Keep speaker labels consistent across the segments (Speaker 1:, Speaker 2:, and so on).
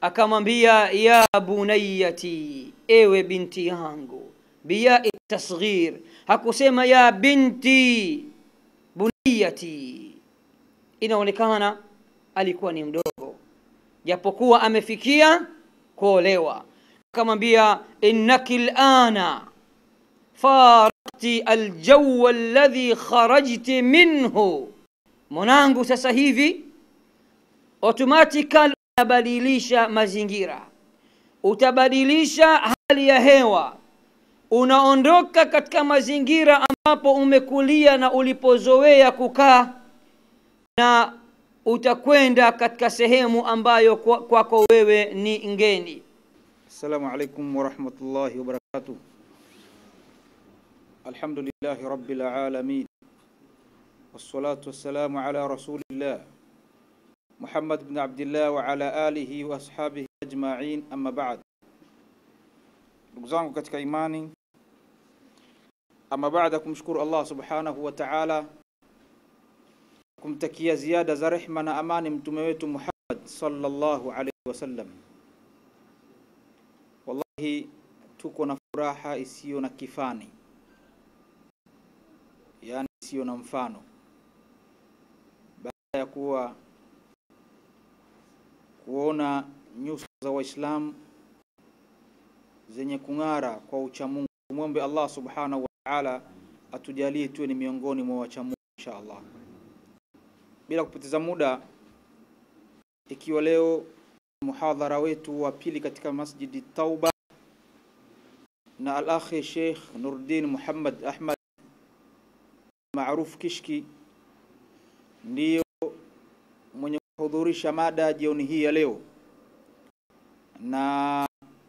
Speaker 1: akamwambia ya bunayati, ewe binti yangu, biya tasghir, hakusema ya binti bunayati. Inaonekana alikuwa ni mdogo japokuwa amefikia kuolewa. Akamwambia innaki alana faraqti aljaw alladhi kharajti minhu, mwanangu sasa hivi automatically utabadilisha mazingira, utabadilisha hali ya hewa, unaondoka katika mazingira ambapo umekulia na ulipozoea kukaa, na utakwenda katika sehemu ambayo kwako wewe ni ngeni.
Speaker 2: Assalamu alaikum wa rahmatullahi wa barakatuh. Alhamdulillahi rabbil alamin, wassalatu wassalamu ala rasulillah Muhammad ibn Abdullah wa ala alihi wa ashabihi ajma'in, amma ba'd. Ndugu zangu katika imani, amma baada kumshukuru Allah subhanahu wa ta'ala, kumtakia ziada za rehma na amani mtume wetu Muhammad sallallahu alayhi wasallam. Wallahi tuko na furaha isiyo na kifani, yani isiyo na mfano, baada ya kuona nyuso za Waislamu zenye kung'ara kwa uchamungu. Muombe Allah subhanahu wa ta'ala atujalie tuwe ni miongoni mwa wachamungu insha Allah. Bila kupoteza muda, ikiwa leo muhadhara wetu wa pili katika Masjidi Tauba na al-akhi Sheikh Nuruddin Muhammad Ahmad maarufu Kishki ndio mwenye kuhudhurisha mada jioni hii ya leo, na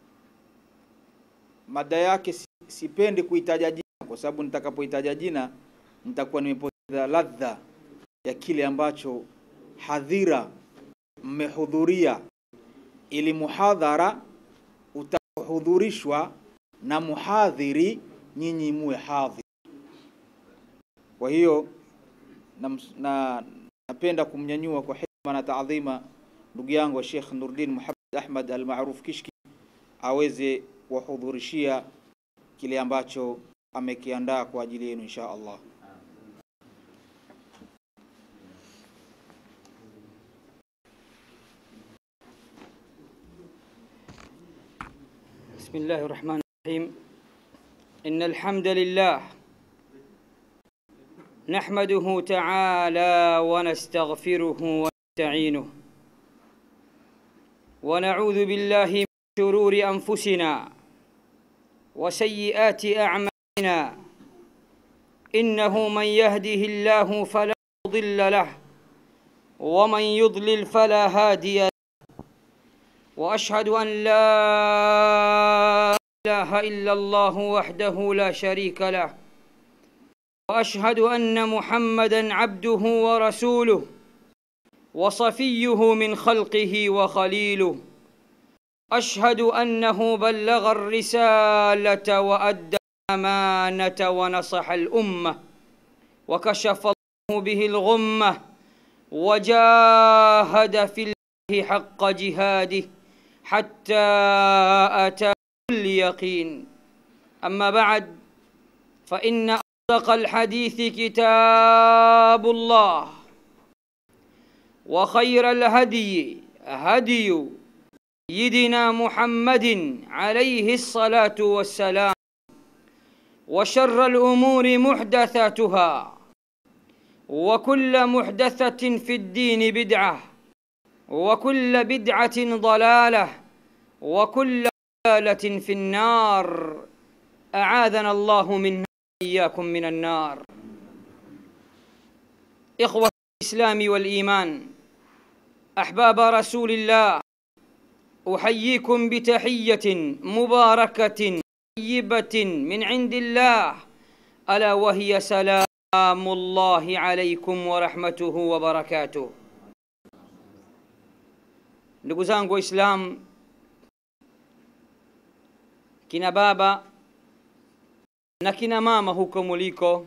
Speaker 2: mada yake sipendi kuitaja jina kwa sababu nitakapoitaja jina nitakuwa nimepoteza ladha ya kile ambacho hadhira mmehudhuria, ili muhadhara utahudhurishwa na muhadhiri, nyinyi muwe hadhiri. Kwa hiyo napenda kumnyanyua kwa heshima na taadhima ndugu yangu Sheikh Nuruddin Muhammad Ahmad al-Ma'ruf Kishki aweze kuhudhurishia kile ambacho amekiandaa kwa ajili yenu insha Allah.
Speaker 1: بسم الله الرحمن الرحيم. إن الحمد لله نحمده تعالى ونستغفره ونستعينه ونعوذ بالله من شرور أنفسنا وسيئات أعمالنا، إنه من يهده الله فلا مضل له ومن يضلل فلا هادي له، وأشهد أن لا إله إلا الله وحده لا شريك له، وأشهد أن محمدًا عبده ورسوله وصفيه من خلقه وخليله. أشهد أنه بلغ الرسالة وأدى الأمانة ونصح الأمة وكشف الله به الغمة وجاهد في الله حق جهاده حتى أتاه اليقين. أما بعد، فإن أصدق الحديث كتاب الله، وخير الهدي هدي سيدنا محمد عليه الصلاة والسلام، وشر الأمور محدثاتها، وكل محدثة في الدين بدعة، وكل بدعة ضلالة، وكل ضلالة في النار. أعاذنا الله منا وإياكم من النار. إخوة الإسلام والإيمان، أحباب رسول الله، أحييكم بتحية مباركة طيبة من عند الله، ألا وهي سلام الله عليكم ورحمته وبركاته. Ndugu zangu Waislamu, kina baba na kina mama huko muliko,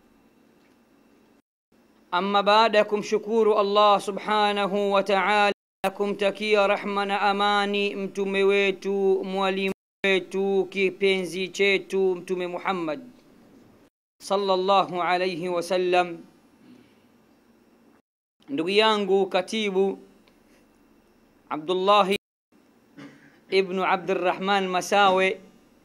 Speaker 1: amma baada ya kumshukuru Allah subhanahu wa ta'ala na kumtakia rahma na amani mtume wetu, mwalimu wetu, kipenzi chetu, mtume Muhammad sallallahu alayhi wasallam. Ndugu yangu katibu Abdullah ibn Abdurrahman Masawe,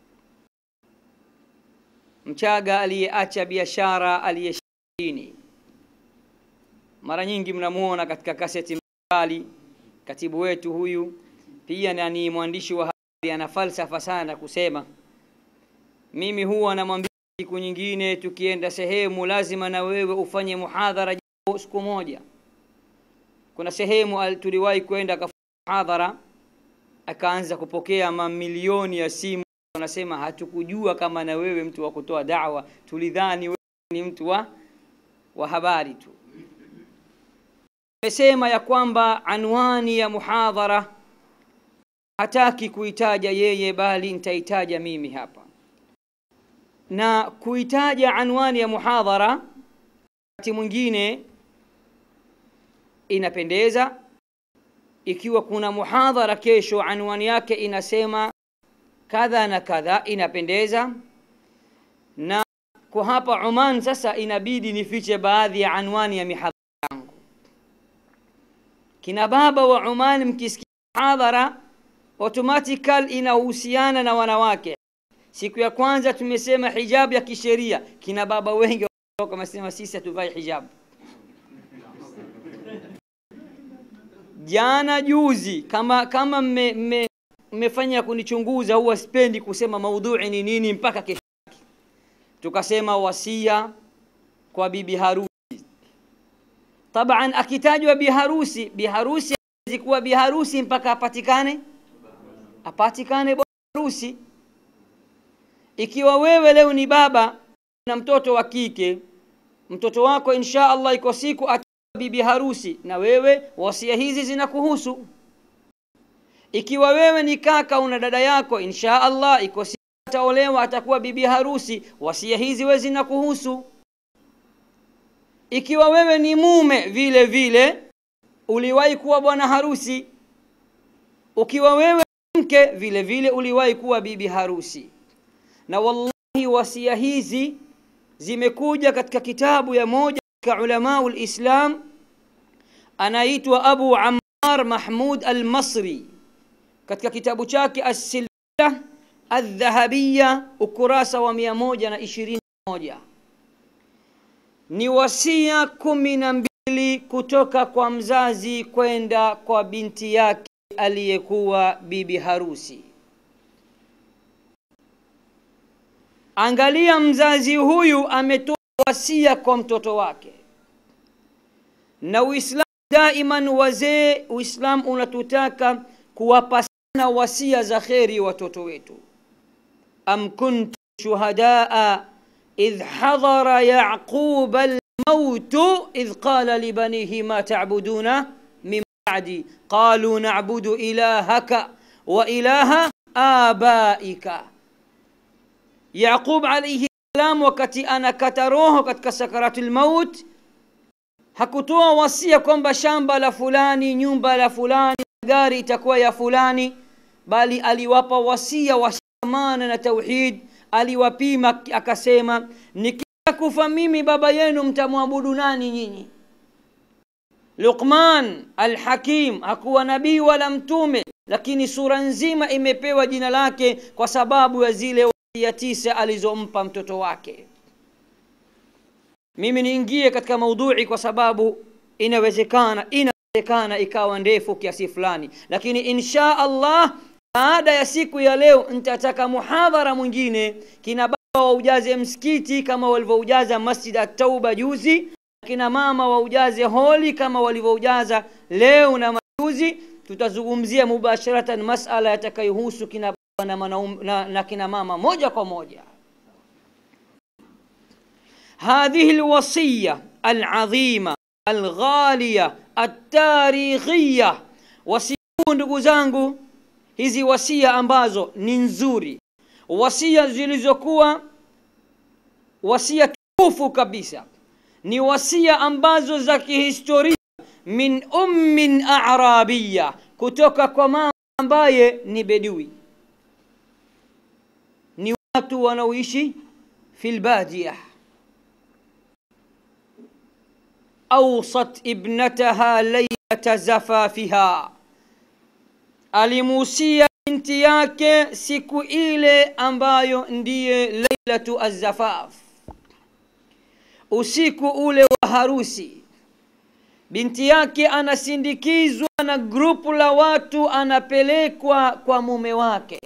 Speaker 1: Mchaga aliyeacha biashara, aliyeshini. Mara nyingi mnamuona katika kaseti mbali. Katibu wetu huyu pia ni mwandishi wa habari, ana falsafa sana kusema. Mimi huwa namwambia siku nyingine tukienda sehemu lazima na wewe ufanye muhadhara siku moja. Kuna sehemu tuliwahi kwenda kufanya muhadhara, akaanza kupokea mamilioni ya simu. Wanasema hatukujua kama na wewe mtu wa kutoa da'wa, tulidhani wewe ni mtu wa habari tu. Nimesema ya kwamba anwani ya muhadhara hataki kuitaja yeye, bali nitaitaja mimi hapa. Na kuitaja anwani ya muhadhara wakati mwingine inapendeza. Ikiwa kuna muhadhara kesho anwani yake inasema kadha na kadha, inapendeza. Na kwa hapa Oman sasa inabidi nifiche baadhi ya anwani ya mihadhara yangu. Kina baba wa Oman, mkisikia muhadhara automatically inahusiana na wanawake. Siku ya kwanza tumesema hijab ya kisheria, kina baba wengi wamesema sisi hatuvai hijab. Jana juzi kama mmefanya kunichunguza, huwa sipendi kusema maudhui ni nini mpaka kesho. Tukasema wasia kwa bibi harusi. Taban akitajwa biharusi hawezi kuwa biharusi mpaka apatikane bwana harusi. Ikiwa wewe leo ni baba na mtoto wa kike, mtoto wako insha Allah iko siku bibi harusi, na wewe wasia hizi zinakuhusu. Ikiwa wewe ni kaka una dada yako, insha Allah iko siku ataolewa, atakuwa bibi harusi, wasia hizi wewe zinakuhusu. Ikiwa wewe ni mume, vile vile uliwahi kuwa bwana harusi. Ukiwa wewe mke, vile vile uliwahi kuwa bibi harusi. Na wallahi wasia hizi zimekuja katika kitabu ya moja katika ulamaul Islam, anaitwa Abu Ammar Mahmud al-Masri, katika kitabu chake As-Silsilah Adh-Dhahabiyya ukurasa wa 121. Ni wasia 12 kutoka kwa mzazi kwenda kwa binti yake aliyekuwa bibi harusi. Angalia, mzazi huyu ametoa wasia kwa mtoto wake. Na Uislamu daiman, wazee Uislamu unatutaka kuwapasana wasia za kheri watoto wetu. Am kuntum shuhadaa idh hadara Yaqub al-maut idh qala li banihi ma ta'buduna min ba'di qalu na'budu ilahaka wa ilaha abaika. Yaqub alayhi salam wakati anakata roho katika sakaratul maut, hakutoa wasia kwamba shamba la fulani, nyumba la fulani, gari itakuwa ya fulani, bali aliwapa wasia washikamana na tauhid. Aliwapima akasema, nikikufa mimi baba yenu mtamwabudu nani nyinyi? Luqman al-Hakim hakuwa nabii wala mtume, lakini sura nzima imepewa jina lake kwa sababu ya zile wasia 9 alizompa mtoto wake. Mimi niingie katika maudhui kwa sababu inawezekana ikawa ndefu kiasi fulani, lakini insha Allah baada ya siku ya leo nitataka muhadhara mwingine. Kina baba waujaze msikiti kama walivyoujaza Masjid at-Tauba juzi, kina mama waujaze holi kama walivyoujaza leo na majuzi. Tutazungumzia mubasharatan masala yatakayohusu kina baba na kina mama moja kwa moja. هذه الوصية العظيمة الغالية التاريخية. Wasia ndugu zangu, hizi wasia ambazo ni nzuri, wasia zilizokuwa wasia tukufu kabisa, ni wasia ambazo za kihistoria min ummin a'rabiyya, kutoka kwa mama ambaye ni bedui, ni watu wanaoishi fil badiyah. Awsat ibnataha laylata zafafiha, alimusia binti yake siku ile ambayo ndiye lailatu az-zafaf, usiku ule wa harusi. Binti yake anasindikizwa na grupu la watu, anapelekwa kwa mume wake,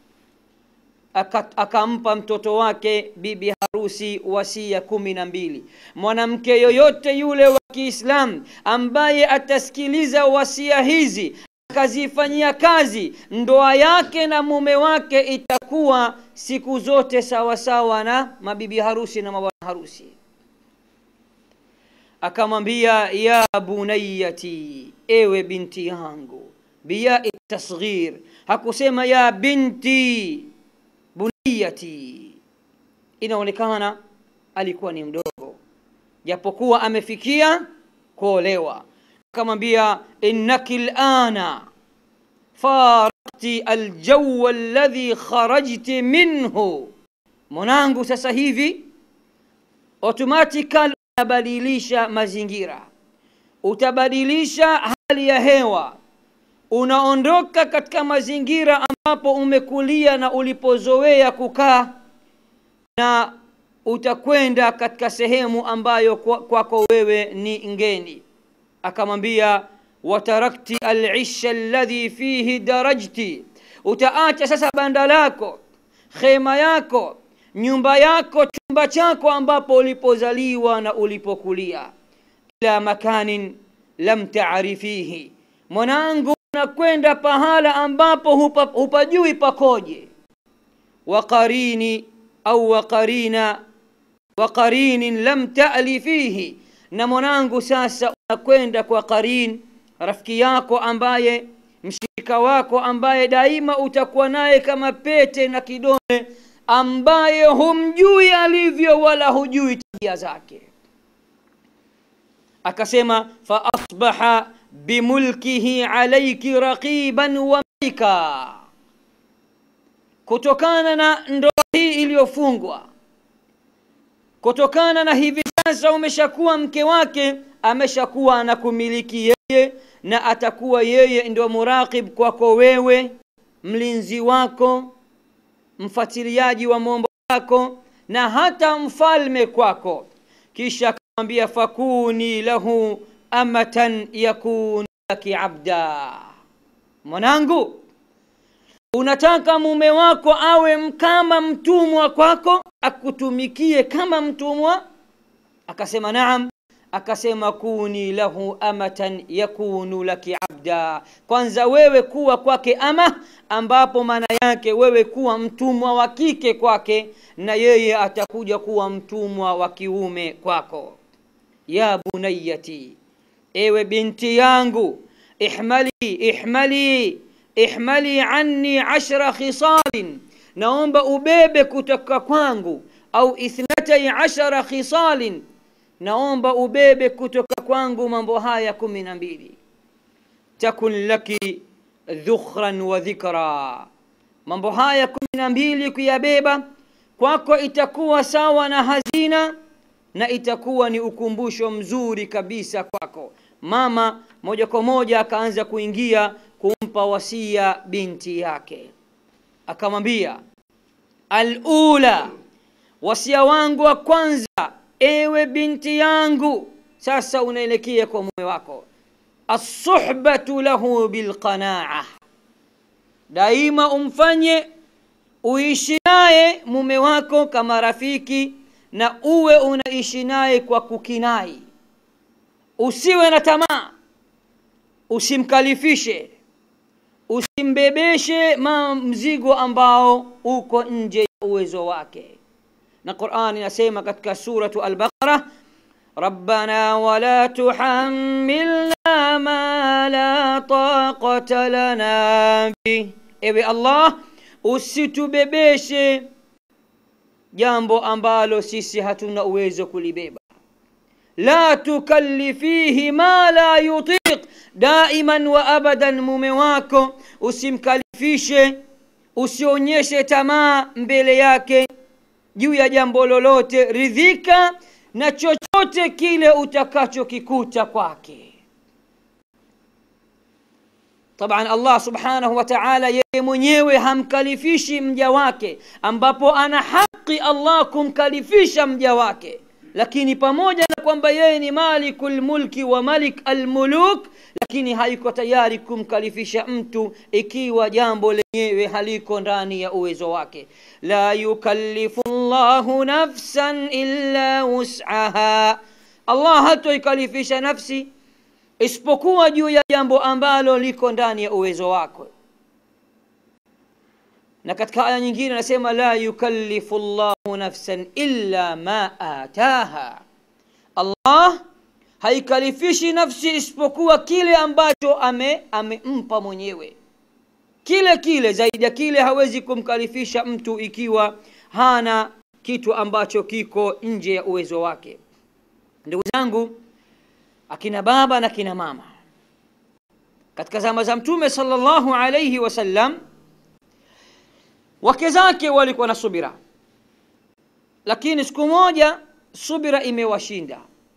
Speaker 1: akampa mtoto wake bibi harusi wasia 12. Mwanamke yoyote yule wa Kiislamu ambaye atasikiliza wasia hizi akazifanyia kazi, ndoa yake na mume wake itakuwa siku zote sawa sawa na mabibi harusi na mabwana harusi. Akamwambia ya bunayati, ewe binti yangu, biya tasghir, hakusema ya binti bunayati. Inaonekana alikuwa ni mdogo japokuwa amefikia kuolewa. Akamwambia innaki alana faraqti aljaw alladhi kharajti minhu, mwanangu sasa hivi automatically utabadilisha mazingira, utabadilisha hali ya hewa, unaondoka katika mazingira ambapo umekulia na ulipozoea kukaa, na utakwenda katika sehemu ambayo kwako wewe ni ngeni. Akamwambia watarakti al-isha alladhi fihi darajti, utaacha sasa banda lako, khema yako, nyumba yako, chumba chako ambapo ulipozaliwa na ulipokulia, ila makanin lam ta'rifihi, mwanangu unakwenda pahala ambapo hupajui pakoje. Waqarini au waqarinin lam ta'li fihi, na mwanangu sasa unakwenda kwa qarin, rafiki yako ambaye, mshirika wako ambaye daima utakuwa naye kama pete na kidole, ambaye humjui alivyo wala hujui tabia zake. Akasema fa asbaha bimulkihi alayki raqiban wa malika, kutokana na ndoa hii iliyofungwa, kutokana na hivi sasa umeshakuwa mke wake, ameshakuwa anakumiliki yeye, na atakuwa yeye ndio muraqib kwako wewe, mlinzi wako, mfuatiliaji wa mambo yako, na hata mfalme kwako. Kisha akamwambia fakuni lahu amatan yakun laki abda, mwanangu unataka mume wako awe kama mtumwa kwako, akutumikie kama mtumwa? Akasema naam. Akasema kuni lahu amatan yakunu laki abda, kwanza wewe kuwa kwake ama, ambapo maana yake wewe kuwa mtumwa wa kike kwake, na yeye atakuja kuwa mtumwa wa kiume kwako. Ya bunayati, ewe binti yangu, ihmali anni 10 khisalin, naomba ubebe kutoka kwangu, au 12 khisalin, naomba ubebe kutoka kwangu mambo haya 12. Takun laki dhukhran wa dhikra, mambo haya 12 kuyabeba kwako itakuwa sawa na hazina, na itakuwa ni ukumbusho mzuri kabisa kwako. Mama moja kwa moja akaanza kuingia kumpa wasia binti yake. Akamwambia al-ula, wasia wangu wa kwanza, ewe binti yangu, sasa unaelekea kwa mume wako, as-suhbatu lahu bilqana'ah, daima umfanye uishi naye mume wako kama rafiki, na uwe unaishi naye kwa kukinai, usiwe na tamaa, usimkalifishe, usimbebeshe mzigo ambao uko nje ya uwezo wake. Na Qur'an inasema katika suratu al-Baqarah, Rabbana wala tuhammilna ma la taqata lana bi, ewe Allah usitubebeshe jambo ambalo sisi hatuna uwezo kulibeba. la tukallifihi ma la yutiq, daiman wa abadan mume wako usimkalifishe, usionyeshe tamaa mbele yake juu ya jambo lolote. Ridhika na chochote kile utakachokikuta kwake. Taban Allah subhanahu wa ta'ala yeye mwenyewe hamkalifishi mja wake, ambapo ana haki Allah kumkalifisha mja wake. Lakini pamoja na kwamba yeye ni malikul mulki wa malik almuluk, lakini haiko tayari kumkalifisha mtu ikiwa jambo lenyewe haliko ndani ya uwezo wake. La yukallifu Allahu nafsan illa wus'aha, Allah hatoikalifisha nafsi isipokuwa juu ya jambo ambalo liko ndani ya uwezo wako. Na katika aya nyingine anasema la yukallifu Allahu nafsan illa ma ataha, Allah haikalifishi nafsi isipokuwa kile ambacho amempa mwenyewe. Kile zaidi ya kile hawezi kumkalifisha mtu ikiwa hana kitu ambacho kiko nje ya uwezo wake. Ndugu zangu, akina baba na kina mama, katika zama za Mtume sallallahu alayhi wasallam, wake zake walikuwa na subira, lakini siku moja subira imewashinda.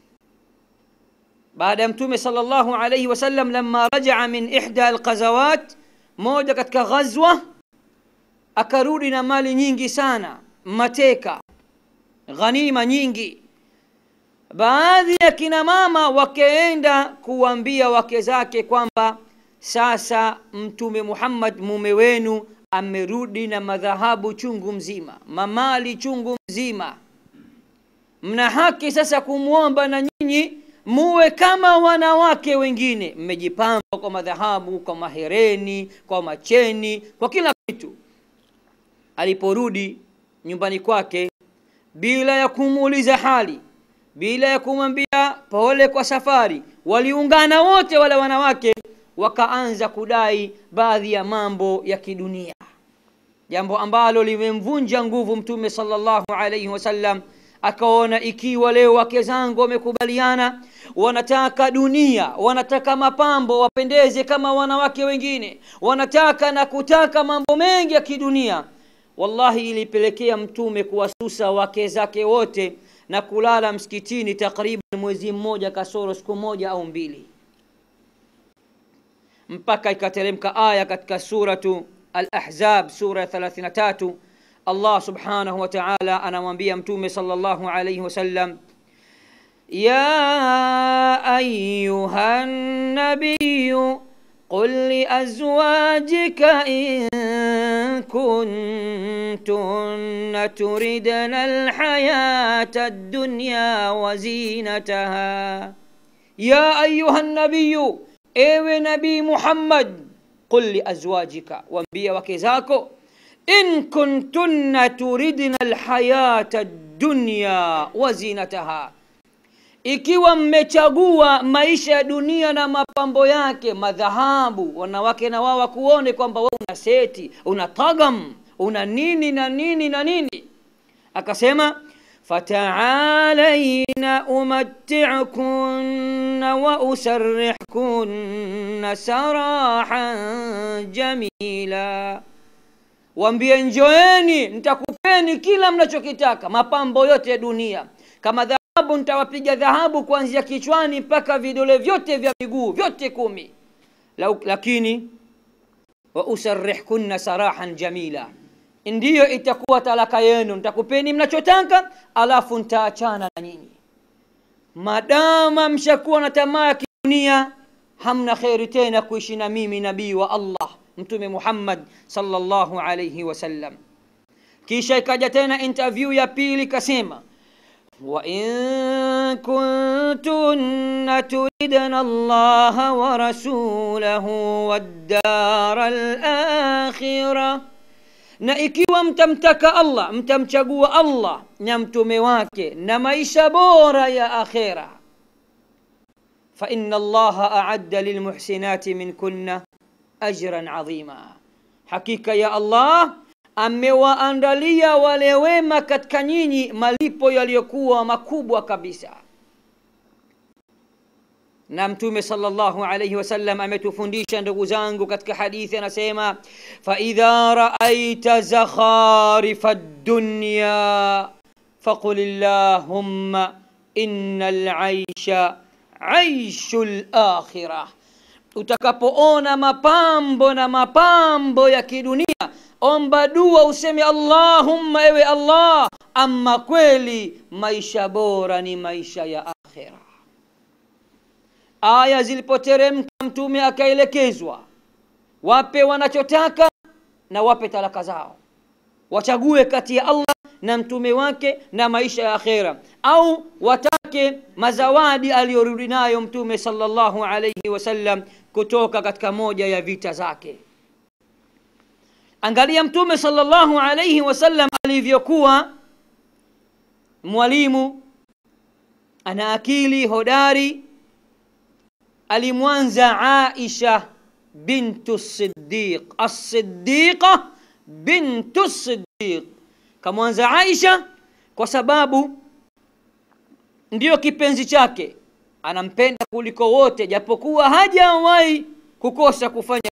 Speaker 1: Baada ya Mtume sallallahu alayhi wasallam lamma rajaa min ihda alqazawat, moja katika ghazwa, akarudi na mali nyingi sana, mateka, ghanima nyingi. Baadhi ya kina mama wakaenda kuambia wake zake kwamba sasa Mtume Muhammad mume wenu amerudi na madhahabu chungu mzima, mamali chungu mzima, mna haki sasa kumuomba na nyinyi muwe kama wanawake wengine, mmejipamba kwa madhahabu, kwa mahereni, kwa macheni, kwa kila kitu. Aliporudi nyumbani kwake bila ya kumuuliza hali, bila ya kumwambia pole kwa safari, waliungana wote wale wanawake wakaanza kudai baadhi ya mambo ya kidunia, jambo ambalo limemvunja nguvu Mtume sallallahu alayhi wasallam. Akaona ikiwa leo wake zangu wamekubaliana, wanataka dunia, wanataka mapambo, wapendeze kama wanawake wengine, wanataka na kutaka mambo mengi ya kidunia, wallahi ilipelekea Mtume kuwasusa wake zake wote na kulala msikitini takriban mwezi mmoja kasoro siku moja au mbili, mpaka ikateremka aya katika suratu Al-Ahzab, sura 33. Allah subhanahu wa ta'ala anamwambia Mtume sallallahu alayhi wasallam, ya ayyuhan nabiyyu qul li azwajika in kuntunna turidna alhayata ad-dunya wa zinataha. Ya ayyuhan nabiyyu, ewe nabii Muhammad, qul li azwajika, waambie wake zako, in kuntunna turidna alhayata ad-dunya wa zinataha, ikiwa mmechagua maisha ya dunia na mapambo yake, madhahabu, wanawake na wao kuone kwamba wewe una seti, una tagam, una nini na nini na nini. Akasema fata'alayna umatti'kunna wa usarrihkunna sarahan jamila, waambie njoeni, nitakupeni kila mnachokitaka, mapambo yote ya dunia. Kama dhahabu nitawapiga dhahabu kuanzia kichwani mpaka vidole vyote vya miguu vyote 10. Lakini wa usarrihkunna sarahan jamila, ndiyo itakuwa talaka yenu, nitakupeni mnachotaka alafu nitaachana na nyinyi. Madama mshakuwa na tamaa ya kidunia, hamna khairi tena kuishi na mimi nabii wa Allah Mtume Muhammad sallallahu alayhi wasallam. Kisha ikaja tena interview ya pili, kasema wa in kuntunna turidna Allaha wa rasulahu wad-dar al-akhirah, na ikiwa mtamtaka Allah, mtamchagua Allah na mtume wake na maisha bora ya akhira, fa inna Allaha a'adda lilmuhsinati minkunna ajran adhima, hakika ya Allah amewaandalia wale wema katika nyinyi malipo yaliyokuwa makubwa kabisa. na Mtume sallallahu alayhi wasallam ametufundisha ndugu zangu katika hadithi, anasema fa idha ra'aita zakharifa ad-dunya faqul allahumma innal 'aisha 'aishul akhirah. Utakapoona mapambo ya kidunia, omba dua useme Allahumma, ewe Allah, amma kweli maisha bora ni maisha ya akhira. Aya zilipoteremka, Mtume akaelekezwa wape wanachotaka na wape talaka zao, wachague kati ya Allah na mtume wake na maisha ya akhira, au watake mazawadi aliyorudi nayo Mtume sallallahu alayhi wasallam kutoka katika moja ya vita zake. Angalia Mtume sallallahu alayhi wasallam alivyokuwa mwalimu, ana akili hodari. Alimwanza Aisha bintu Siddiq, as-Siddiqa bintu Siddiq. Kamwanza Aisha kwa sababu ndiyo kipenzi chake, anampenda kuliko wote, japokuwa hajawahi kukosa kufanya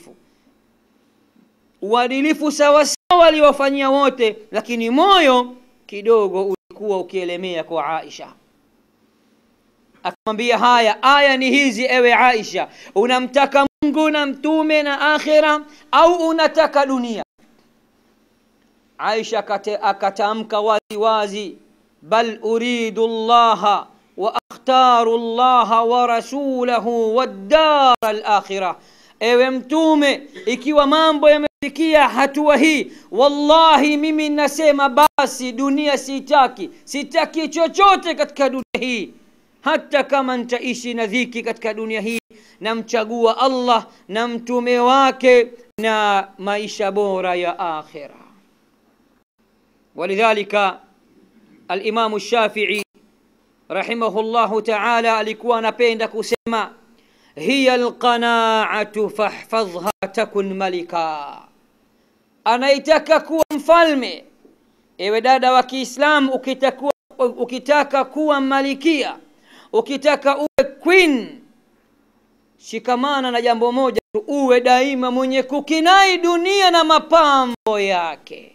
Speaker 1: uadilifu sawa sawa aliwafanyia wote, lakini moyo kidogo ulikuwa ukielemea kwa Aisha. Akamwambia, haya aya ni hizi ewe Aisha, unamtaka Mungu na mtume na akhira au unataka dunia? Aisha akatamka wazi, bal uridu Allah wa akhtaru Allah wa rasulahu wad-dar al-akhirah. Ewe mtume, ikiwa mambo yamefikia hatua hii, wallahi mimi nasema basi dunia sitaki chochote katika dunia hii. Hata kama nitaishi na dhiki katika dunia hii, namchagua Allah na mtume wake na maisha bora ya akhira. Walidhalika al-Imam ash-Shafi'i rahimahullahu ta'ala alikuwa anapenda kusema, hiya al-qana'atu fahfazha takun malika. Anaitaka kuwa mfalme, ewe dada wa Kiislamu, ukitaka kuwa malikia, ukitaka uwe queen, shikamana na jambo moja tu, uwe daima mwenye kukinai dunia na mapambo yake.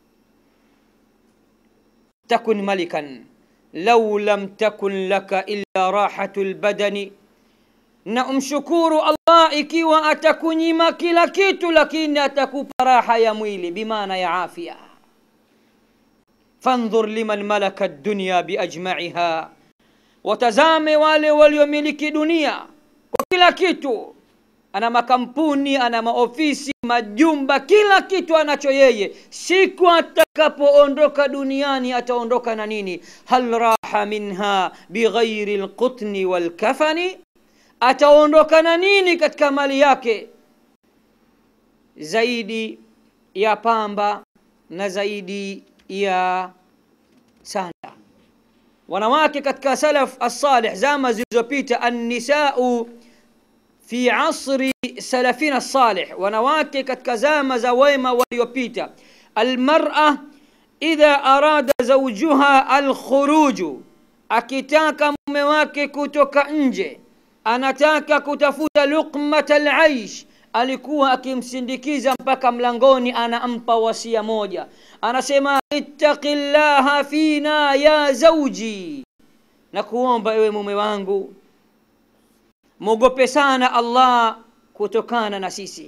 Speaker 1: Takun malikan law lam takun laka illa rahatul badani. Na umshukuru Allah ikiwa atakunyima kila kitu, lakini atakupa raha ya mwili, bimaana ya afya. Fandhur liman malaka ad-dunya biajma'iha, watazame wale waliomiliki dunia kwa kila kitu. Ana makampuni, ana maofisi, majumba, kila kitu anacho yeye. Siku atakapoondoka duniani ataondoka na nini? Hal raha minha bighairi alqutni walkafani. Ataondoka na nini katika mali yake zaidi ya pamba na zaidi ya sanda? Wanawake katika salaf as-salih, zama zilizopita, an-nisa'u fi asri salafina as-salih, wanawake katika zama za wema waliopita, al-mar'a idha arada zawjuha al-khuruj, akitaka mume wake kutoka nje, anataka kutafuta luqmata al-aish, alikuwa akimsindikiza mpaka mlangoni, anampa wasia moja, anasema ittaqillaha fina ya zawji, na kuomba ewe mume wangu, muogope sana Allah kutokana na sisi.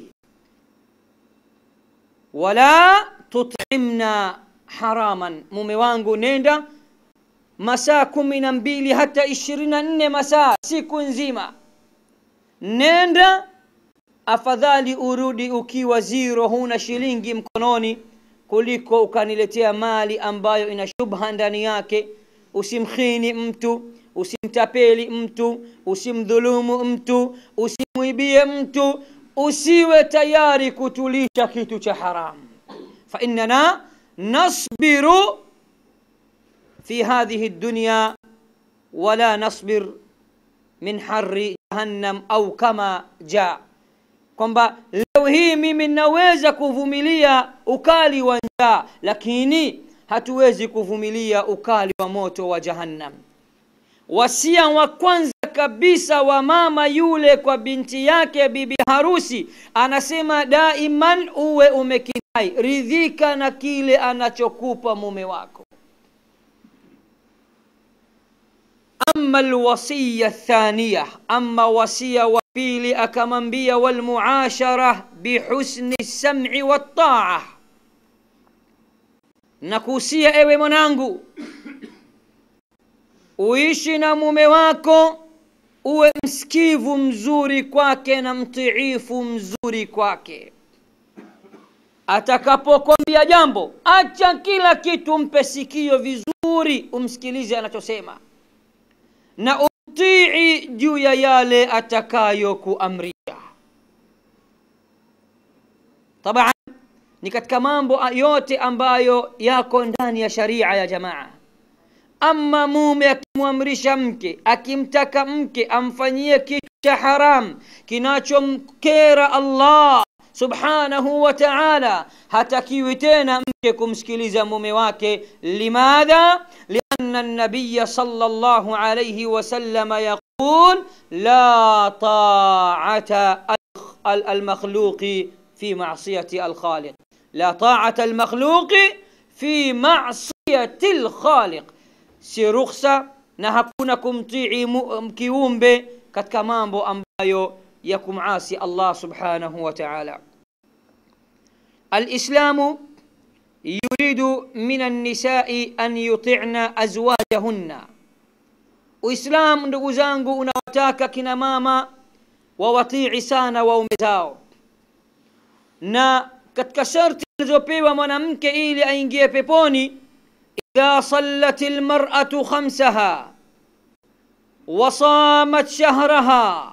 Speaker 1: Wala tut'imna haraman, mume wangu nenda masaa 12 hata 24 masaa, siku nzima, nenda, afadhali urudi ukiwa zero, huna shilingi mkononi, kuliko ukaniletea mali ambayo ina shubha ndani yake. Usimkhini mtu, usimtapeli mtu, usimdhulumu mtu, usimwibie mtu, usiwe tayari kutulisha kitu cha haram. Fa innana nasbiru fi hadhihi ad-dunya wala nasbir min harri jahannam, au kama jaa, kwamba leo hii mimi naweza kuvumilia ukali wa njaa, lakini hatuwezi kuvumilia ukali wa moto wa jahannam. Wasia wa kwanza kabisa wa mama yule kwa binti yake bibi harusi, anasema daiman uwe umekinai, ridhika na kile anachokupa mume wako. Amma alwasiya thaniya, amma wasiya wa pili akamwambia walmuashara bihusni sam'i wat-ta'a, nakuhusia ewe mwanangu uishi na mume wako uwe msikivu mzuri kwake na mtiifu mzuri kwake. Atakapokuambia jambo, acha kila kitu, mpe sikio vizuri, umsikilize anachosema na umtii juu ya yale atakayo kuamrisha. Taban ni katika mambo yote ambayo yako ndani ya sharia ya jamaa. Ama mume akimwamrisha mke, akimtaka mke amfanyie kitu cha haram kinachomkera Allah subhanahu wa ta'ala, hatakiwi tena mke kumsikiliza mume wake. Limadha? Lianna an-nabiy sallallahu alayhi wa sallam yaqul la ta'ata al-makhluqi fi ma'siyati al-khaliq, la ta'ata al-makhluqi fi ma'siyati al-khaliq, si rukhsa na hakuna kumtii kiumbe katika mambo ambayo ya kumasi Allah subhanahu wa ta'ala. Al-Islamu yuridu min an-nisa'i an yuti'na azwajahunna. Uislamu ndugu zangu unawataka kina mama wawatii sana waume zao, na katika sharti zilizopewa mwanamke ili aingie peponi, idha sallatil mar'atu khamsaha wa samat shahraha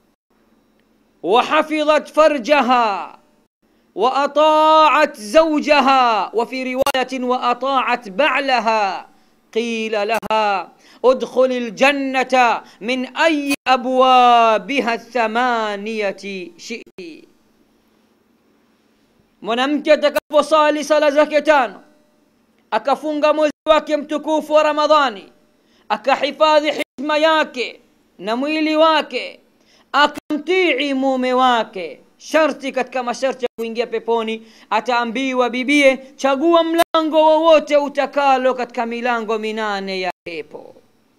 Speaker 1: وحفظت فرجها وأطاعت زوجها وفي رواية وأطاعت بعلها قيل لها ادخل الجنة من أي أبوابها الثمانية شئت. mwanamke atakaposali sala zake tano, akafunga mwezi wake mtukufu wa Ramadhani, akahifadhi heshima yake na mwili wake, akamtii mume wake, sharti katika masharti ya kuingia peponi, ataambiwa bibie, chagua mlango wowote utakalo katika milango 8 ya pepo.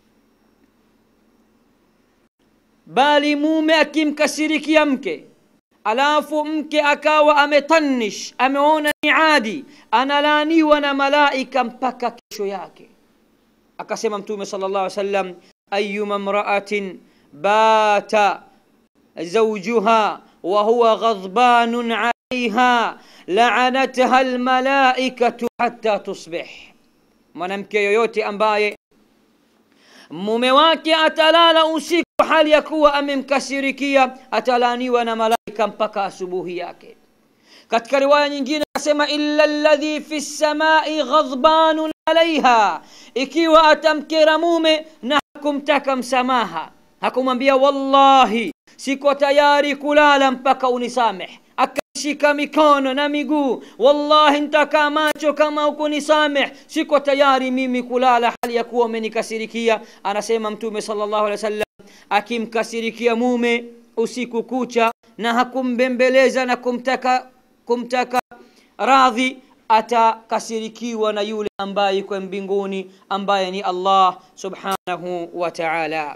Speaker 1: Bali mume akimkasirikia mke, alafu mke akawa ametanish, ameona ni adi, analaaniwa na malaika mpaka kesho yake. Akasema Mtume sallallahu alaihi wasallam, ayyuma imra'atin bata زوجها وهو غضبان عليها لعنتها الملائكة حتى تصبح. mwanamke yoyote ambaye mume wake atalala usiku hali ya kuwa amemkasirikia, atalaaniwa na malaika mpaka asubuhi yake. Katika riwaya nyingine akasema illa alladhi fi samai ghadbanun alaiha, ikiwa atamkera mume na kumtaka msamaha, hakumwambia wallahi siko tayari kulala mpaka unisamehe, akashika mikono na miguu, wallahi nitakaa macho kama ukunisamehe, siko tayari mimi kulala hali ya kuwa umenikasirikia. Anasema Mtume sallallahu alaihi wasallam, akimkasirikia mume usiku kucha na hakumbembeleza na kumtaka radhi, atakasirikiwa na yule ambaye yuko mbinguni, ambaye ni Allah subhanahu wa ta'ala.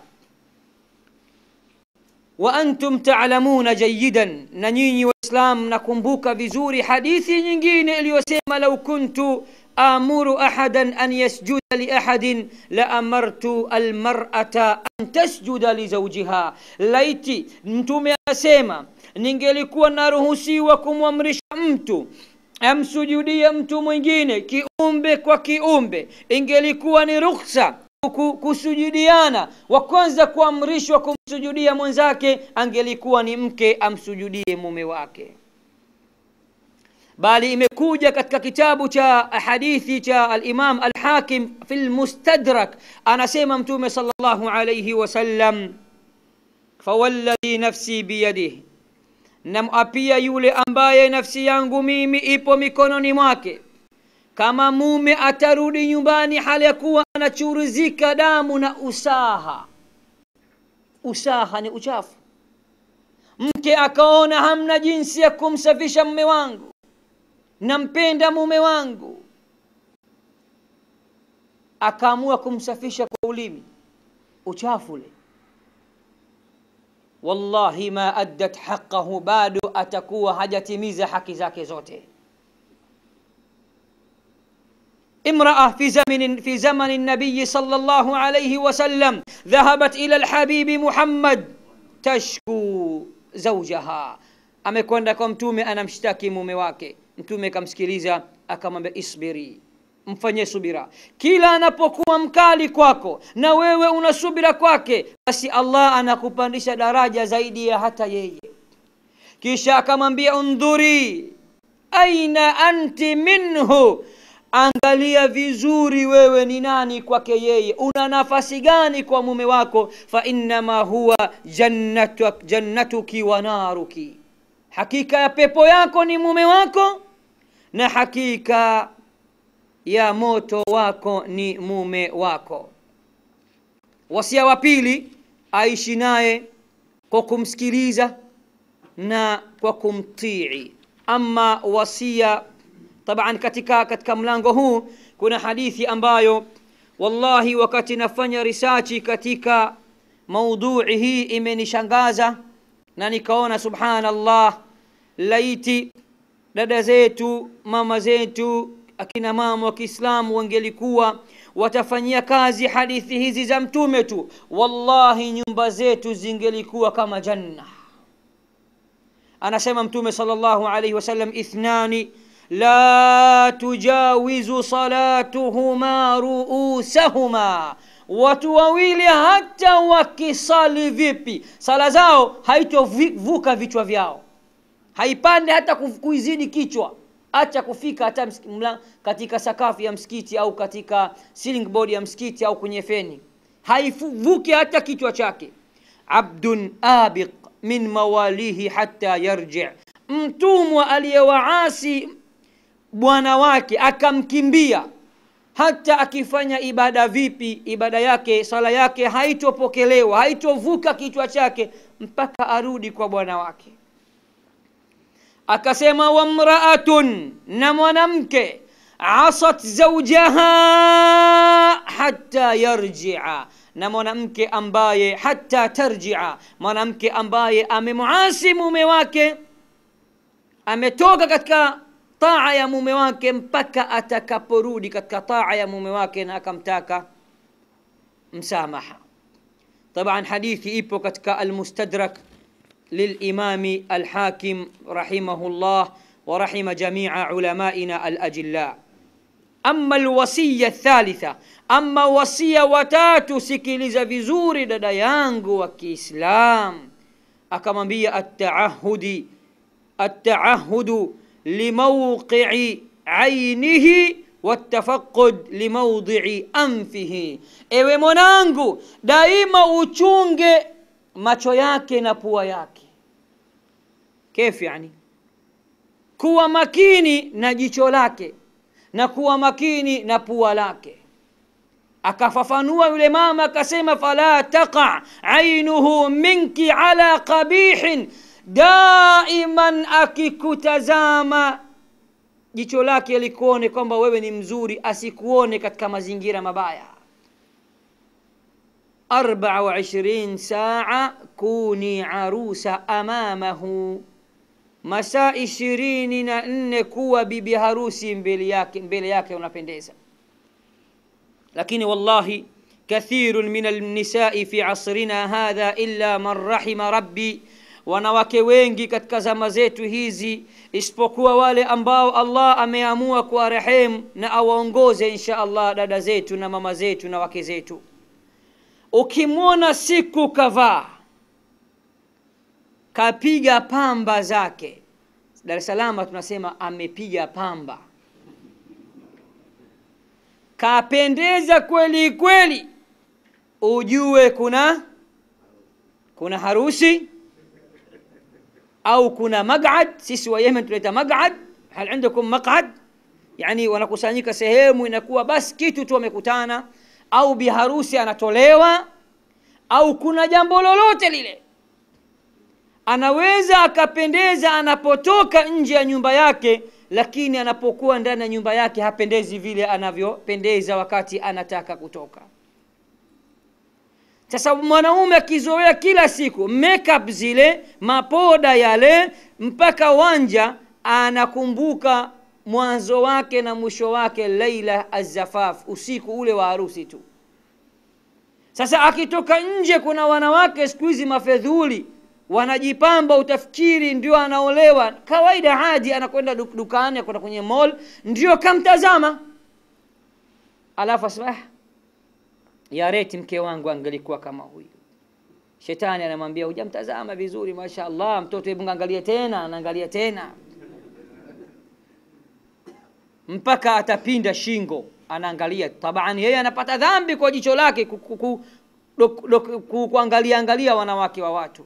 Speaker 1: Wa antum ta'lamuna jayidan, na nyinyi Waislamu nakumbuka vizuri hadithi nyingine iliyosema, law kuntu amuru ahadan an yasjuda li ahadin la amartu almar'ata an tasjuda li zawjiha. Laiti Mtume anasema ningelikuwa naruhusiwa kumwamrisha mtu amsujudie mtu mwingine kiumbe kwa kiumbe, ingelikuwa ni ruhusa kusujudiana, wa kwanza kuamrishwa kumsujudia mwenzake angelikuwa ni mke amsujudie mume wake. Bali imekuja katika kitabu cha hadithi cha al-Imam al-Hakim fi al-Mustadrak, anasema Mtume sallallahu alayhi wasallam, fawalladhi nafsi biyadihi, namapia yule ambaye nafsi yangu mimi ipo mikononi mwake, kama mume atarudi nyumbani hali ya kuwa anachuruzika damu na usaha, usaha ni uchafu. Mke akaona hamna jinsi ya kumsafisha mume wangu, nampenda mume wangu, akaamua kumsafisha kwa ulimi, uchafu ule, wallahi ma addat haqqahu, bado atakuwa hajatimiza haki zake zote. امرأة في زمن النبي صلى الله عليه وسلم ذهبت إلى الحبيب محمد تشكو زوجها. amekwenda kwa mtume anamshtaki mume wake. Mtume kamsikiliza, akamwambia isbiri, mfanye subira. Kila anapokuwa mkali kwako na wewe una subira kwake, basi Allah anakupandisha daraja zaidi ya hata yeye. Kisha akamwambia undhuri aina anti minhu, angalia vizuri wewe ni nani kwake yeye, una nafasi gani kwa mume wako. Fa innama huwa jannatuki wa naruki, hakika ya pepo yako ni mume wako na hakika ya moto wako ni mume wako. Wasia wa pili, aishi naye kwa kumsikiliza na kwa kumtii. Ama wasia taban, katika mlango huu kuna hadithi ambayo wallahi wakati nafanya research katika maudhui hii imenishangaza, na nikaona subhanallah, laiti dada zetu, mama zetu, akina mama wa Kiislamu wangelikuwa watafanyia kazi hadithi hizi za mtume tu, wallahi nyumba zetu zingelikuwa kama janna. Anasema mtume sallallahu alayhi wasallam, ithnani la tujawizu salatuhuma ruusahuma, watu wawili hata wakisali vipi sala zao haitovuka vichwa vyao, haipande hata kuizidi kichwa, acha kufika hata katika sakafu ya msikiti au katika ceiling board ya msikiti au kwenye feni, haivuki hata kichwa chake. Abdun abiq min mawalihi hatta yarji, mtumwa aliyewaasi bwana wake akamkimbia, hata akifanya ibada vipi, ibada yake, sala yake haitopokelewa, haitovuka kichwa chake mpaka arudi kwa bwana wake. Akasema wamraatun, na mwanamke, asat zawjaha hatta yarji'a, na mwanamke ambaye hatta tarji'a, mwanamke ambaye amemuasi mume wake, ametoka katika taa ya mume wake mpaka atakaporudi katika taa ya mume wake na akamtaka msamaha. Taban hadithi ipo katika al-Mustadrak للإمام الحاكم رحمه الله ورحم جميع علمائنا الأجلاء. أما الوصية الثالثة، أما وصية وتاتو سكيلز vizuri dada yangu wa Kiislam, akamwambia التعهد لموقع عينه والتفقد لموضع أنفه. ewe mwanangu, daima uchunge macho yake na pua yake. Kif yani? Kuwa makini na jicho lake na kuwa makini na pua lake. Akafafanua yule mama akasema, fala taqa ainuhu minki ala qabihin, daiman akikutazama jicho lake likuone kwamba wewe ni mzuri, asikuone katika mazingira mabaya. 24 saa kuni arusa amamahu, masaa 24 kuwa bibi harusi mbele yake unapendeza. Lakini wallahi kathirun min alnisa'i fi asrina hadha illa man rahima rabbi, wanawake wengi katika zama zetu hizi isipokuwa wale ambao Allah ameamua kuwarehemu na awaongoze insha Allah dada zetu na mama zetu na wake zetu. Ukimwona siku kavaa kapiga pamba zake, Dar es Salaam tunasema amepiga pamba, kapendeza kweli kweli, ujue kuna harusi au kuna maq'ad. Sisi wa Yemen tunaita maq'ad. Hal عندكم maq'ad? Yani wanakusanyika sehemu, inakuwa basi kitu tu wamekutana, au biharusi anatolewa, au kuna jambo lolote lile, anaweza akapendeza anapotoka nje ya nyumba yake, lakini anapokuwa ndani ya nyumba yake hapendezi vile anavyopendeza wakati anataka kutoka. Sasa mwanaume akizoea kila siku makeup zile, mapoda yale, mpaka wanja, anakumbuka mwanzo wake na mwisho wake laila azafaf, usiku ule wa harusi tu. Sasa akitoka nje, kuna wanawake siku hizi mafedhuli, wanajipamba utafikiri ndio anaolewa. Kawaida hadi anakwenda dukani, anakwenda kwenye mall, ndio kamtazama, alafu asema ya reti mke wangu angelikuwa kama huyu. Shetani anamwambia hujamtazama vizuri, mashaallah mtoto, hebu angalia tena, anaangalia tena mpaka atapinda shingo, anaangalia. Tabani yeye anapata dhambi kwa jicho lake kuangalia wanawake wa watu.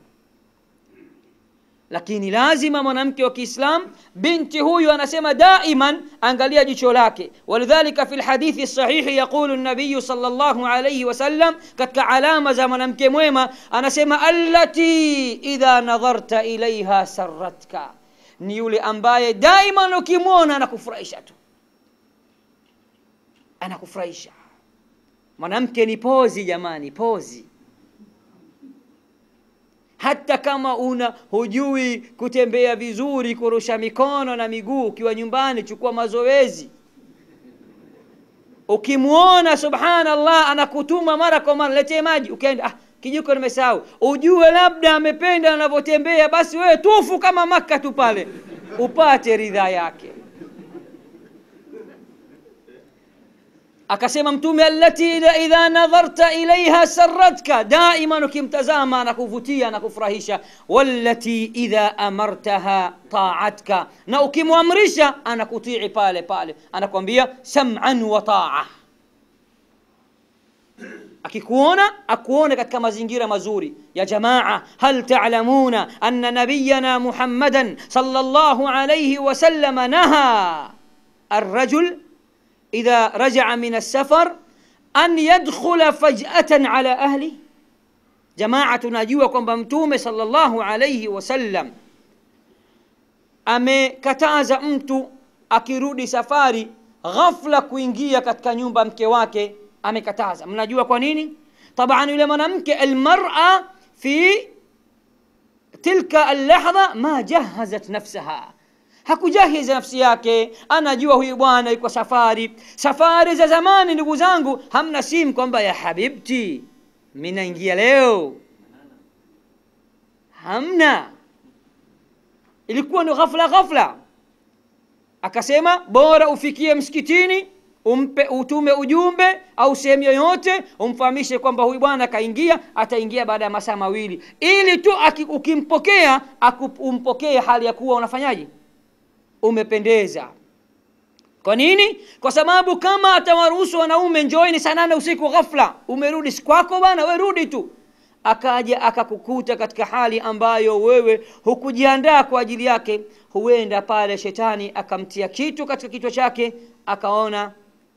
Speaker 1: Lakini lazima mwanamke wa Kiislam, binti huyu anasema daiman angalia jicho lake. Walidhalika fi alhadithi sahihi yaqulu an-nabiy sallallahu alayhi wasallam, katika alama za mwanamke mwema anasema allati idha nadharta ilaiha sarratka, ni yule ambaye daiman ukimwona anakufurahisha tu, anakufurahisha. Mwanamke ni pozi jamani, pozi. Hata kama hujui kutembea vizuri, kurusha mikono na miguu, ukiwa nyumbani chukua mazoezi. Ukimuona subhanallah anakutuma mara kwa mara, letee maji, ukaenda kijiko nimesahau, ujue labda amependa anavyotembea, basi wewe tufu kama Makka tu pale upate ridha yake. Akasema Mtume allati idha nadharta ilaiha sarratka, daima ukimtazama anakuvutia na kufurahisha. Wallati idha amartaha ta'atka, na ukimwamrisha anakutii pale pale, anakuambia sam'an wa ta'a. Akikuona akuone katika mazingira mazuri. Ya jamaa, hal ta'lamuna anna nabiyyana Muhammadan sallallahu alayhi wasallam naha ar-rajul إذا رجع من السفر أن يدخل فجأة على أهله. جماعة ناجوا kwamba Mtume sallallahu alayhi wasallam amekataza mtu akirudi safari ghafla kuingia katika nyumba mke wake, amekataza. Mnajua kwa nini? Taban yule mwanamke almar'a fi tilka allahdha ma jahazat nafsaha, hakujahiza nafsi yake. Anajua huyu bwana yuko safari. Safari za zamani ndugu zangu, hamna simu kwamba ya habibti mimi naingia leo, hamna. Ilikuwa ni ghafla. Akasema bora ufikie msikitini, utume ujumbe au sehemu yoyote, umfahamishe kwamba huyu bwana kaingia, ataingia baada ya masaa mawili, ili tu ukimpokea umpokee hali ya kuwa unafanyaje, umependeza. Kwa nini? Kwa sababu kama atawaruhusu wanaume njooni saa 8 usiku, ghafla umerudi kwako bwana, wewe rudi tu, akaja akakukuta katika hali ambayo wewe hukujiandaa kwa ajili yake, huenda pale shetani akamtia kitu katika kichwa chake, akaona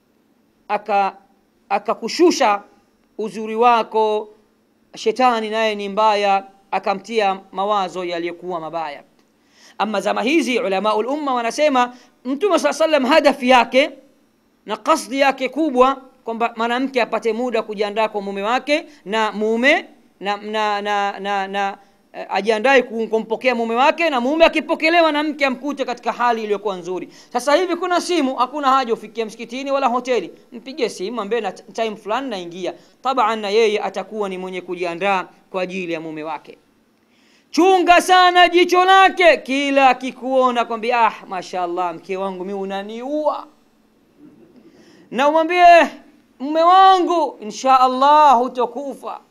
Speaker 1: akakushusha uzuri wako. Shetani naye ni mbaya, akamtia mawazo yaliyokuwa mabaya. Ama zama hizi ulama umma wanasema Mtume sallam hadafi yake na kasdi yake kubwa kwamba mwanamke apate muda kujiandaa kwa mume wake, na mume na ajiandae kumpokea mume wake, na mume akipokelewa na mke amkute katika hali iliyokuwa nzuri. Sasa hivi kuna simu, hakuna haja ufikie msikitini wala hoteli, mpige simu ambaye na time fulani naingia. Taban na yeye atakuwa ni mwenye kujiandaa kwa ajili ya mume wake. Chunga sana jicho lake, kila akikuona kwambia mashaallah mke wangu mimi unaniua, na umwambie mume wangu inshallah hutokufa.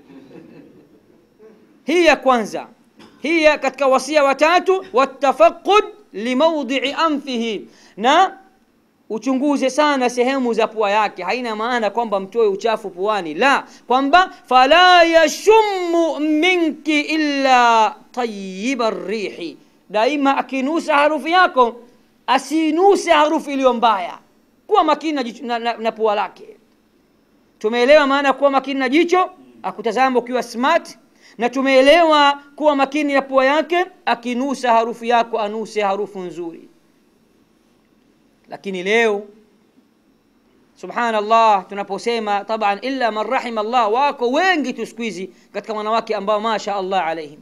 Speaker 1: Hii ya kwanza. Hii katika wasia watatu, watafaqud limawdi'i anfihi, na uchunguze sana sehemu za pua yake. Haina maana kwamba mtoe uchafu puani, la, kwamba fala yashummu minki illa tayyiba rihi, daima akinusa harufu yako asinuse harufu iliyo mbaya. Kuwa makini na pua lake. Tumeelewa maana kuwa makini na jicho? akutazama ukiwa smart, na tumeelewa kuwa makini na pua yake, akinusa harufu yako anuse harufu nzuri. Lakini leo subhanallah, tunaposema taban illa man rahima Allah, wako wengi tu siku hizi katika wanawake ambao masha Allah alaihim,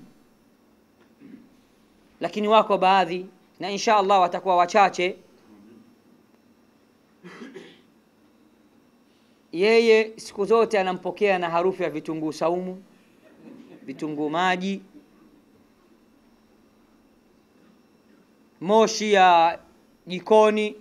Speaker 1: lakini wako baadhi, na insha Allah watakuwa wachache, yeye siku zote anampokea na harufu ya vitunguu saumu, vitunguu maji, moshi ya jikoni.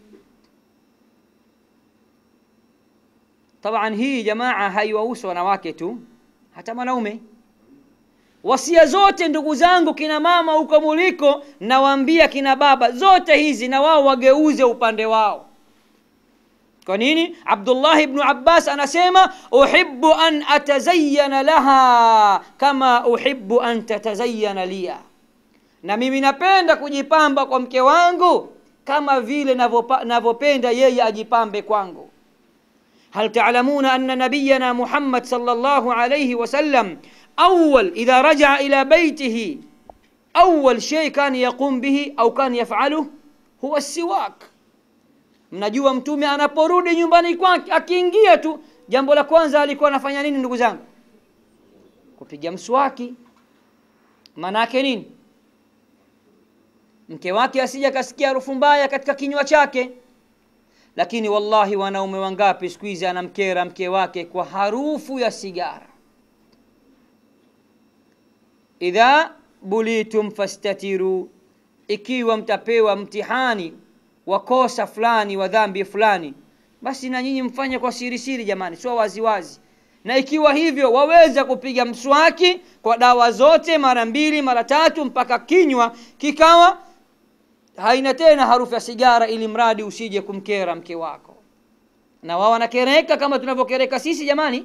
Speaker 1: Taban hii jamaa haiwahusu wanawake tu, hata wanaume. Wasia zote ndugu zangu, kina mama huko muliko, nawaambia kina baba, zote hizi na wao wageuze upande wao. Kwa nini? Abdullah ibn Abbas anasema, uhibbu an atazayyana laha kama uhibbu an tatazayyana liya, na mimi napenda kujipamba kwa mke wangu kama vile navyopenda yeye ajipambe kwangu. هل تعلمون أن نبينا محمد صلى الله عليه وسلم إذا رجع إلى بيته أول شيء كان يقوم به أو كان يفعله هو السواك؟ mnajua mtume anaporudi nyumbani kwake, akiingia tu, jambo la kwanza alikuwa anafanya nini ndugu zangu? Kupiga mswaki. Maana yake nini? Mke wake asije kasikia harufu mbaya katika kinywa chake. Lakini wallahi, wanaume wangapi siku hizi anamkera mke wake kwa harufu ya sigara. Idha bulitum fastatiru, ikiwa mtapewa mtihani wa kosa fulani wa dhambi fulani, basi na nyinyi mfanye kwa siri siri jamani, sio wazi wazi. Na ikiwa hivyo, waweza kupiga mswaki kwa dawa zote mara 2 mara 3 mpaka kinywa kikawa haina tena harufu ya sigara, ili mradi usije kumkera mke wako. Na wao wanakereka kama tunavyokereka sisi jamani.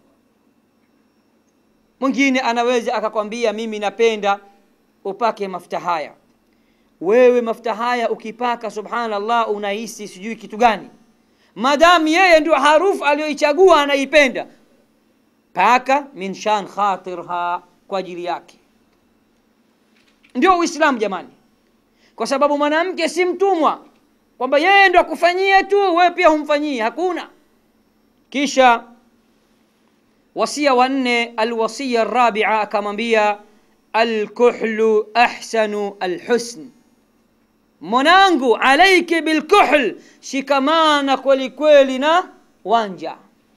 Speaker 1: Mwingine anaweza akakwambia, mimi napenda upake mafuta haya. Wewe mafuta haya ukipaka, subhanallah, unahisi sijui kitu gani. Madam yeye ndio harufu aliyoichagua anaipenda, paka min shan khatirha, kwa ajili yake. Ndio Uislamu jamani. Kwa sababu mwanamke si mtumwa kwamba yeye ndio akufanyie tu, wewe pia humfanyie, hakuna. Kisha wasia wa 4, alwasiya arabi'a, akamwambia alkuhlu ahsanu alhusn, mwanangu alayki bilkuhl, shikamana kweli kweli na wanja.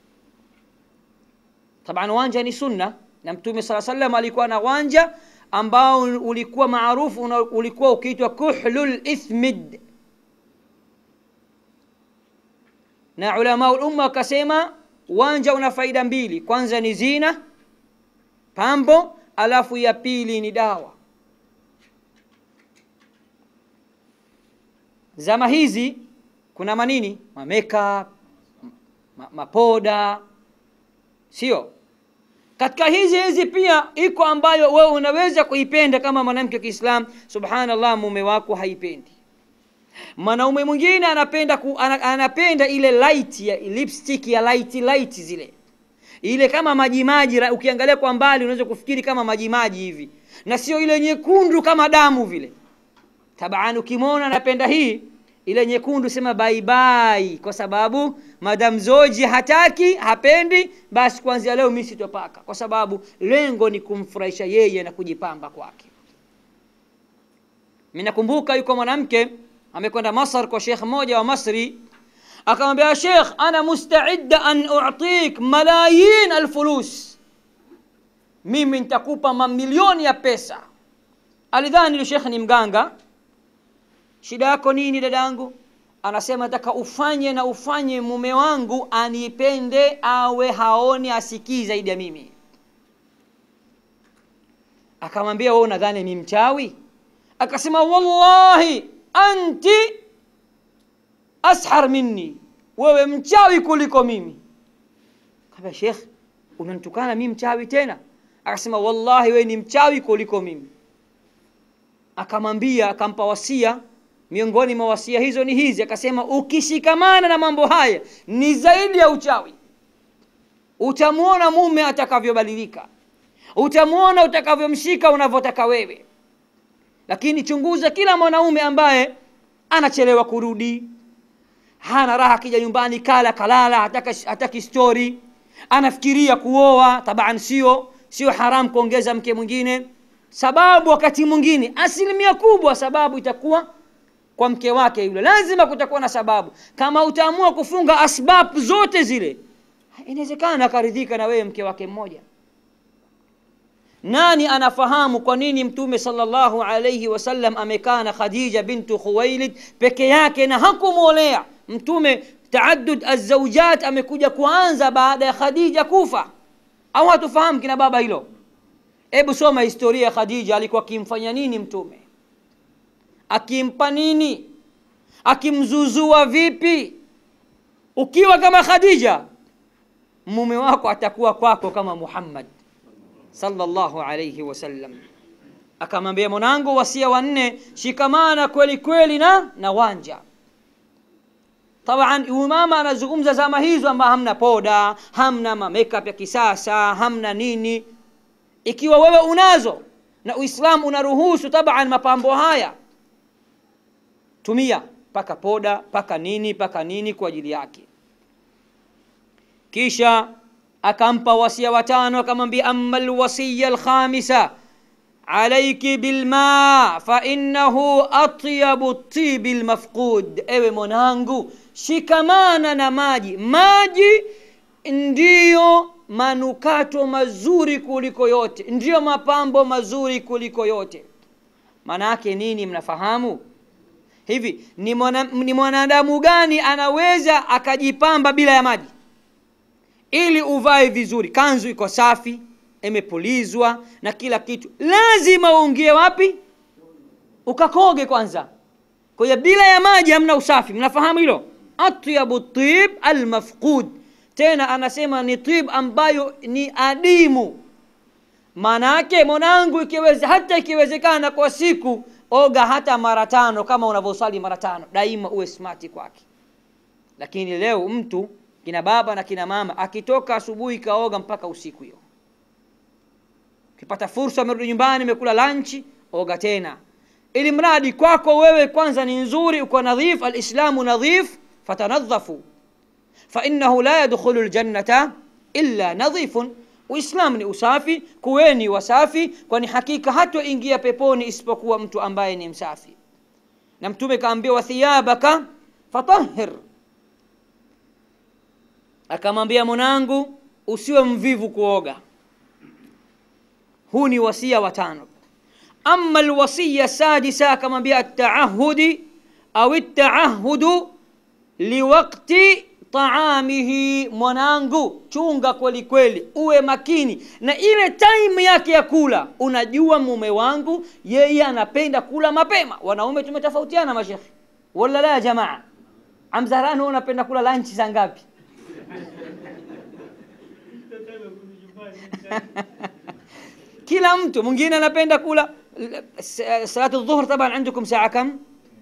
Speaker 1: Taban wanja ni sunna, na Mtume sallallahu alayhi wasallam alikuwa na wanja ambao ulikuwa maarufu, ulikuwa ukiitwa kuhlul ithmid. Na ulama umma wakasema wanja una faida 2, kwanza ni zina, pambo, alafu ya pili ni dawa. Zama hizi kuna manini, makeup, mapoda, sio? Katika hizi pia iko ambayo wewe unaweza kuipenda kama mwanamke wa Kiislamu, subhanallah, mume wako haipendi. Mwanaume mwingine anapenda ile light ya lipstick ya light zile, ile kama majimaji, ukiangalia kwa mbali unaweza kufikiri kama majimaji hivi, na sio ile nyekundu kama damu vile. Tabaan ukimwona anapenda hii ile nyekundu, sema bye bye, kwa sababu madam Zoji hataki, hapendi, basi kuanzia leo mimi sitopaka, kwa sababu lengo ni kumfurahisha yeye na kujipamba kwake. Mimi nakumbuka yuko mwanamke amekwenda Masar kwa sheikh mmoja wa Masri, akamwambia, sheikh, ana musta'idda an u'tik malayin alfulus, mimi nitakupa mamilioni ya pesa. Alidhani yule sheikh ni mganga. Shida yako nini dadangu? Anasema, nataka ufanye mume wangu anipende, awe haoni asikii zaidi ya mimi. Akamwambia, wewe unadhani ni mchawi? Akasema, wallahi anti ashar minni, wewe mchawi kuliko mimi. Akambia, sheikh, unanitukana mimi mchawi tena? Akasema, wallahi wewe ni mchawi kuliko mimi. Akamwambia, akampa wasia, miongoni mwa wasia hizo ni hizi, akasema, ukishikamana na mambo haya ni zaidi ya uchawi. utamuona mume atakavyobadilika, utamuona utakavyomshika unavyotaka wewe. Lakini chunguza kila mwanaume ambaye anachelewa kurudi, hana raha, kija nyumbani kala kalala, hataki story, anafikiria kuoa. Taban sio haram kuongeza mke mwingine. Sababu wakati mwingine, asilimia kubwa sababu itakuwa kwa mke wake yule. Lazima kutakuwa na sababu. Kama utaamua kufunga asbab zote zile, inawezekana akaridhika na wewe mke wake mmoja. Nani anafahamu kwa nini Mtume sallallahu alayhi wasallam amekaa na Khadija bintu Khuwailid peke yake na hakumuolea? Mtume taaddud az-zawjat amekuja kuanza baada ya Khadija kufa, au hatufahamu kina baba hilo? Hebu soma historia ya Khadija. Alikuwa akimfanya nini Mtume? Akimpa nini? Akimzuzua vipi? Ukiwa kama Khadija, mume wako atakuwa kwako kama Muhammad sallallahu alayhi wasallam. Akamwambia, mwanangu, wasia wa 4, shikamana kweli kweli na wanja. Taban mama anazungumza zama hizo amba hamna poda, hamna makeup ya kisasa, hamna nini. Ikiwa wewe unazo na Uislamu unaruhusu taban mapambo haya, tumia paka poda, paka nini kwa ajili yake. Kisha akampa wasia wa 5, akamwambia, amma alwasiya alkhamisa alayki bilma fa innahu atyabu at-tib almafqud. Ewe mwanangu, shikamana na maji. Maji ndiyo manukato mazuri kuliko yote, ndiyo mapambo mazuri kuliko yote. Maana yake nini? Mnafahamu hivi? Ni mwanadamu gani anaweza akajipamba bila ya maji? Ili uvae vizuri, kanzu iko safi, imepulizwa na kila kitu, lazima uingie wapi? Ukakoge kwanza. Kwa hiyo bila ya maji hamna usafi. Mnafahamu hilo? Atyabu tib almafqud. Tena anasema ni tib ambayo ni adimu. Maana yake mwanangu, hata ikiwezekana kwa siku oga hata mara 5 kama unavyosali mara 5, daima uwe smart kwake. Lakini leo mtu, kina baba na kina mama, akitoka asubuhi kaoga mpaka usiku hiyo. Ukipata fursa umerudi nyumbani, umekula lunch, oga tena. Ili mradi kwako wewe kwanza ni nzuri, uko nadhif. Alislamu nadhif, fatanadhafu fa innahu la yadkhulu aljannata illa nadhifun. Uislamu ni usafi, kuweni wasafi, kwani hakika hatoingia peponi isipokuwa mtu ambaye ni msafi. Na Mtume kaambia, wa thiyabaka fatahhir. Akamwambia, mwanangu, usiwe mvivu kuoga. Huu ni wasia wa 5. Amma alwasiya sadisa, akamwambia, at-ta'ahudi au at-ta'ahudu liwaqti taamihi. Mwanangu, chunga kweli kweli, uwe makini na ile time yake ya kula. Unajua mume wangu yeye anapenda kula mapema. Wanaume tumetofautiana mashekhi, wala la jamaa? Amzarani, wewe unapenda kula lunch saa ngapi? Kila mtu mwingine anapenda kula salatu adh-dhuhr. Taban عندكم saa kam?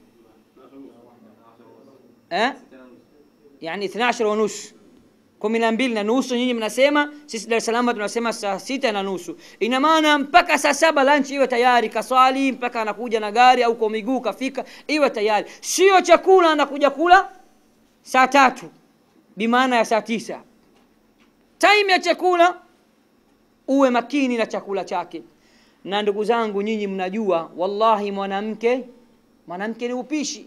Speaker 1: Yani 12:30, 12:30. Nyinyi mnasema, sisi Dar es Salaam tunasema saa 6:30. Ina maana mpaka saa 7 lunch iwe tayari, kaswali mpaka anakuja na gari au kwa miguu kafika, iwe tayari. Sio chakula anakuja kula saa 3, bimaana ya saa 9. Time ya chakula uwe makini na chakula chake. Na ndugu zangu, nyinyi mnajua wallahi mwanamke ni upishi.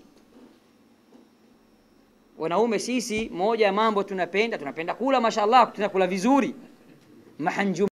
Speaker 1: Wanaume sisi moja ya mambo tunapenda kula, mashallah, tunakula vizuri. Mahanjum